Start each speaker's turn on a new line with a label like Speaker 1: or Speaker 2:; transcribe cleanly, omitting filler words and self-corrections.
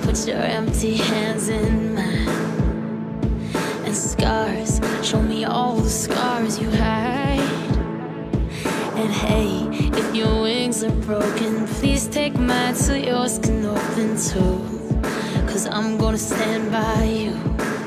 Speaker 1: Put your empty hands in mine. And scars, show me all the scars you hide. And hey, if your wings are broken, please take mine so yours can open too. 'Cause I'm gonna stand by you.